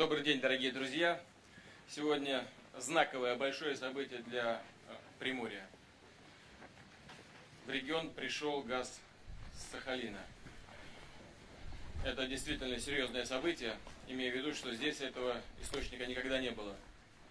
Добрый день, дорогие друзья! Сегодня знаковое большое событие для Приморья. В регион пришел газ с Сахалина. Это действительно серьезное событие, имея в виду, что здесь этого источника никогда не было.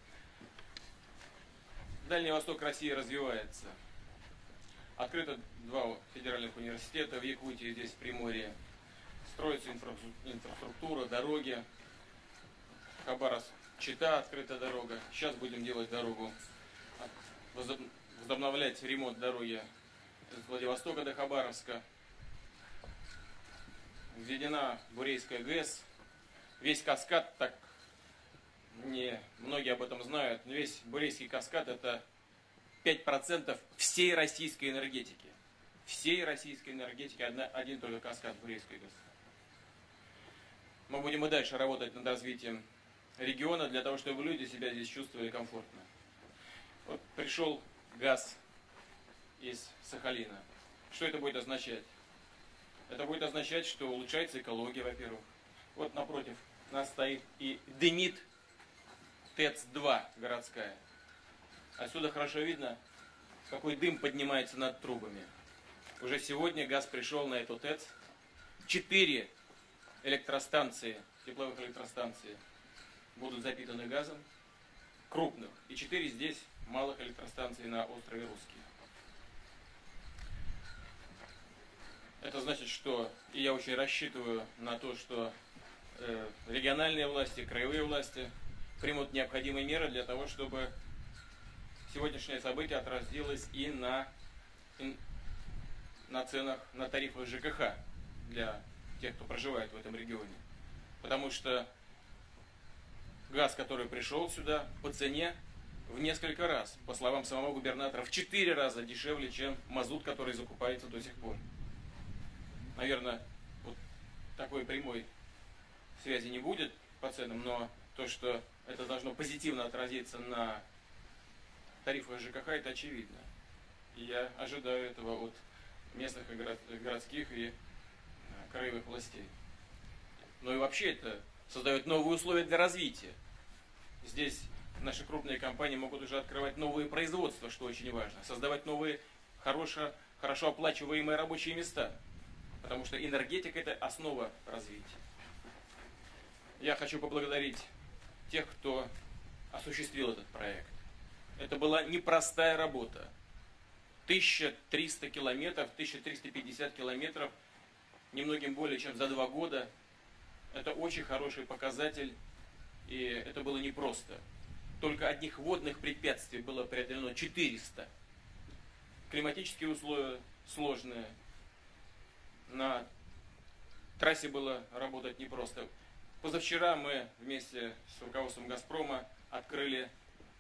Дальний Восток России развивается. Открыто два федеральных университета в Якутии, здесь в Приморье. Строится инфраструктура, дороги. Хабаровск-Чита открыта дорога. Сейчас будем делать дорогу, возобновлять ремонт дороги из Владивостока до Хабаровска. Введена Бурейская ГЭС. Весь каскад, так не многие об этом знают, но весь Бурейский каскад — это 5% всей российской энергетики. Всей российской энергетики один только каскад Бурейской ГЭС. Мы будем и дальше работать над развитием региона для того, чтобы люди себя здесь чувствовали комфортно. Вот пришел газ из Сахалина. Что это будет означать? Это будет означать, что улучшается экология, во-первых. Вот напротив нас стоит и дымит ТЭЦ-2 городская. Отсюда хорошо видно, какой дым поднимается над трубами. Уже сегодня газ пришел на эту ТЭЦ. 4 электростанции, тепловых электростанций будут запитаны газом, крупных, и 4 здесь малых электростанций на острове Русский. Это значит, что, и я очень рассчитываю на то, что региональные власти, краевые власти примут необходимые меры для того, чтобы сегодняшнее событие отразилось и на ценах, на тарифах ЖКХ для тех, кто проживает в этом регионе. Потому что газ, который пришел сюда, по цене в несколько раз, по словам самого губернатора, в 4 раза дешевле, чем мазут, который закупается до сих пор. Наверное, вот такой прямой связи не будет по ценам, но то, что это должно позитивно отразиться на тарифах ЖКХ, это очевидно. И я ожидаю этого от местных и городских и краевых властей. Но и вообще это создает новые условия для развития. Здесь наши крупные компании могут уже открывать новые производства, что очень важно. Создавать новые, хорошо оплачиваемые рабочие места. Потому что энергетика — это основа развития. Я хочу поблагодарить тех, кто осуществил этот проект. Это была непростая работа. 1300 километров, 1350 километров, немногим более чем за 2 года. Это очень хороший показатель, и это было непросто. Только одних водных препятствий было преодолено 400. Климатические условия сложные. На трассе было работать непросто. Позавчера мы вместе с руководством «Газпрома» открыли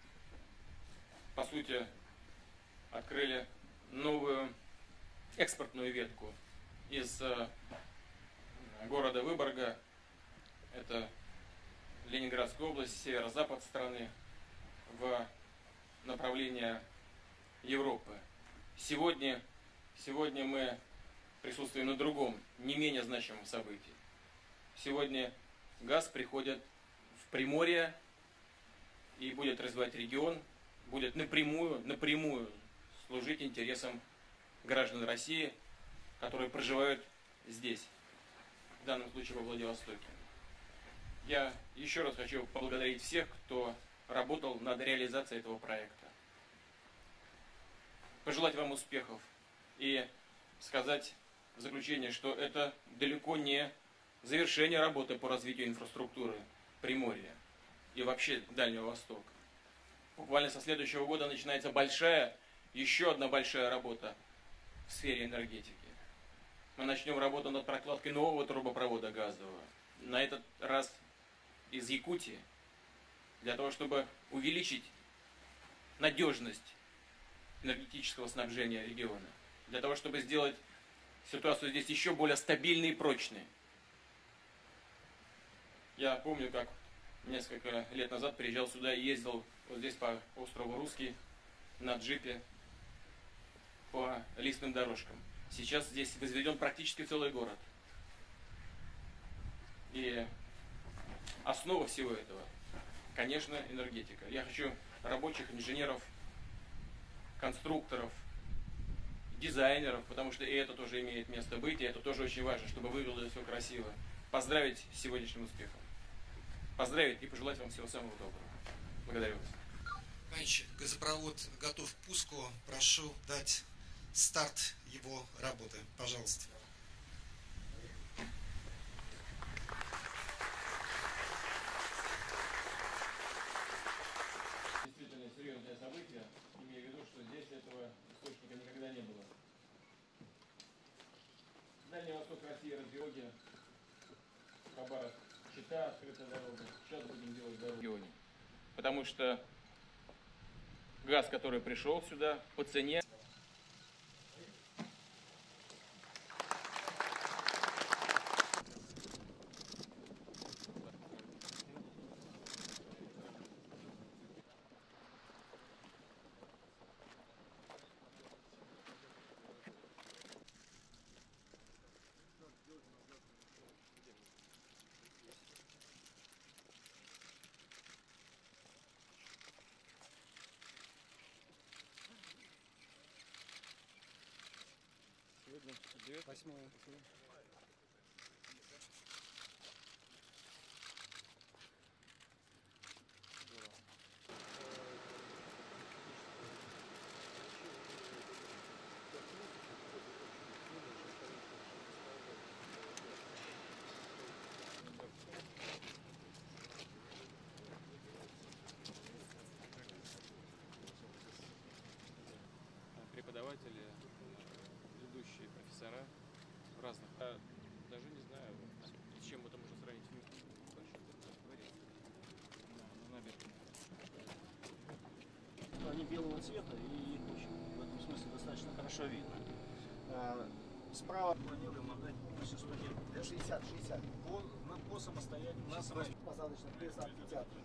новую экспортную ветку из города Выборга, это Ленинградская область, северо-запад страны, в направление Европы. Сегодня мы присутствуем на другом, не менее значимом событии. Сегодня газ приходит в Приморье и будет развивать регион, будет напрямую служить интересам граждан России, которые проживают здесь, в данном случае во Владивостоке. Я еще раз хочу поблагодарить всех, кто работал над реализацией этого проекта. Пожелать вам успехов и сказать в заключение, что это далеко не завершение работы по развитию инфраструктуры Приморья и вообще Дальнего Востока. Буквально со следующего года начинается еще одна большая работа в сфере энергетики. Мы начнем работу над прокладкой нового трубопровода газового. На этот раз из Якутии, для того, чтобы увеличить надежность энергетического снабжения региона, для того, чтобы сделать ситуацию здесь еще более стабильной и прочной. Я помню, как несколько лет назад приезжал сюда и ездил вот здесь по острову Русский на джипе по лесным дорожкам. Сейчас здесь возведен практически целый город. И основа всего этого, конечно, энергетика. Я хочу рабочих, инженеров, конструкторов, дизайнеров, потому что и это тоже имеет место быть, и это тоже очень важно, чтобы выглядело все красиво. Поздравить с сегодняшним успехом. Поздравить и пожелать вам всего самого доброго. Благодарю вас. Раньше газопровод готов к пуску. Прошу дать старт его работы. Пожалуйста. Действительно серьезное событие, имея в виду, что здесь этого источника никогда не было. Дальний восток России, Разъеги, Хабаровск, Чита, открытая дорога. Сейчас будем делать дорогу в регионе. Потому что газ, который пришел сюда, по цене. Сегодня 8. Преподаватели, ведущие профессора разных. Даже не знаю, с чем это можно сравнить. Они белого цвета и их очень в этом смысле достаточно хорошо видно. Справа планируем отдать наши студенты. 60. По самостоятельности. Посадочных без амфитеатра.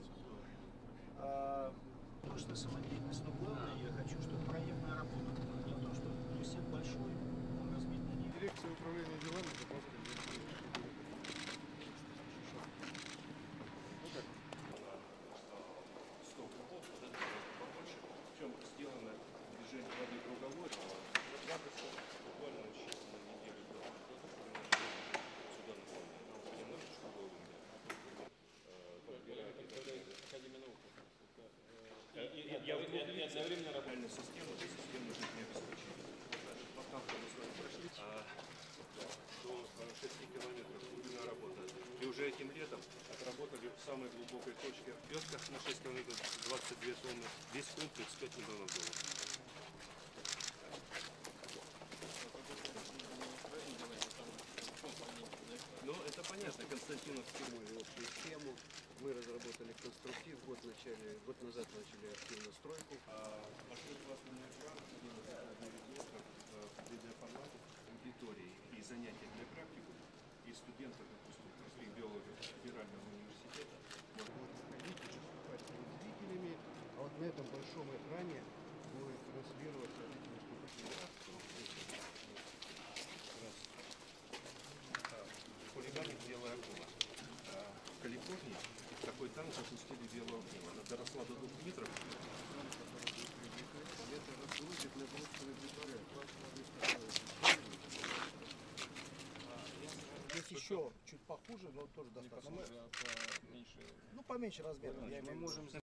Точно самодеятельность, но главное, я хочу, чтобы проектная работа была. Дело в том, что университет большой, он разбит на ней. Дирекция управления делами Причем сделано движение воды круговой. Буквально очень на неделю до того, что мы начали сюда наполнять. Нам понемножечку было Академия наук. Я одновременно работаю систему, это система жизнеобеспечения. Пока мы с вами прошли до 6 километров глубина работы. И уже этим летом отработали в самой глубокой точке в Песках на 6 километров 22 тонны. Весь комплекс 5 миллионов долларов. Ну, это понятно, Константинов Фирмовую общую схему. Мы разработали конструктив, год назад начали активно стройку. Маршрут классный экран, в видеоформате аудитории и занятия для практикум и студентов, допустим, простых биологов Федерального университета. Ходить, выступать перед зрителями, а вот на этом большом экране будет транслироваться эти выступления. Хулиганы белая акула. В Калифорнии такой танк запустили белую акулу. Она доросла до 2 метров. Это раскрутит на грудную аудиторию. Есть еще чуть похуже, но тоже достаточно. Ну, поменьше размером. Мы можем